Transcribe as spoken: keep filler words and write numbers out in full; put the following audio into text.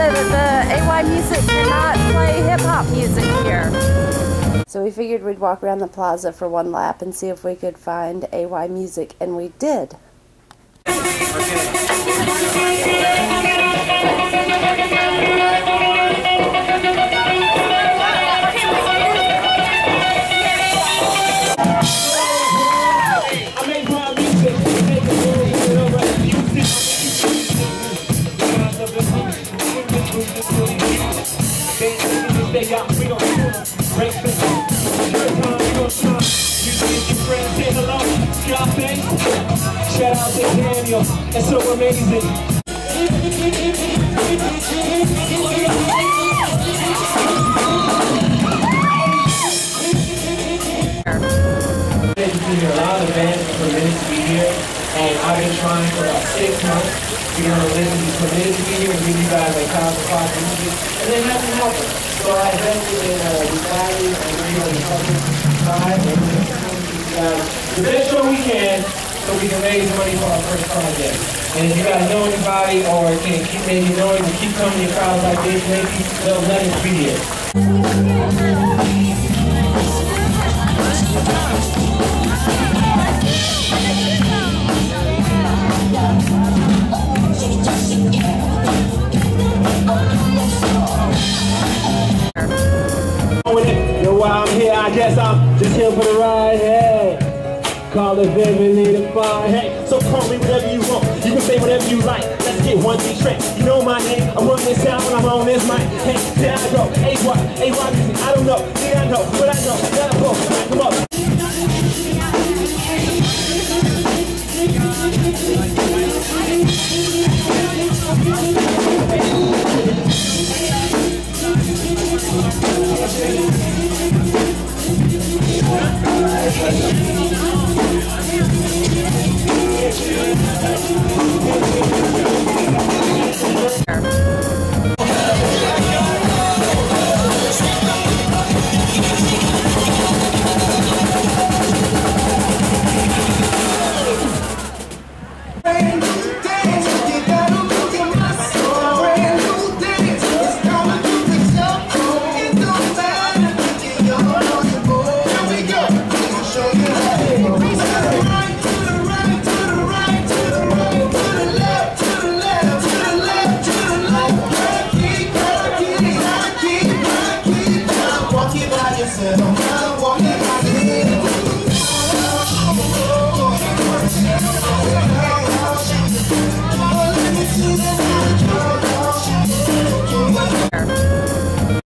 the, the A Y-Musik cannot play hip-hop music here. So we figured we'd walk around the plaza for one lap and see if we could find A Y-Musik, and we did. Shout out to Daniel, that's so amazing. It's been here a lot of bands permitted to be here, and I've been trying for about six months to get on the list and be permitted to be here and give you guys like thousand five music, and then nothing happened. So I invested in uh, deciding and bringing on the public side and uh, the best show we can, so we can raise money for our first project. And if you guys know anybody or can keep maybe knowing and keep coming to crowds like this, maybe they'll let us be here. Yo, while I'm here, I guess I'm just here for the ride. Hey. Call it baby, need a fine. Hey, so call me whatever you want. You can say whatever you like. Let's get one thing straight. You know my name. I'm running this out when I'm on this mic. Hey, there I go. A Y, A Y music. I don't know. Yeah, I know. But I know. Let it go. Come up. We'll be right back.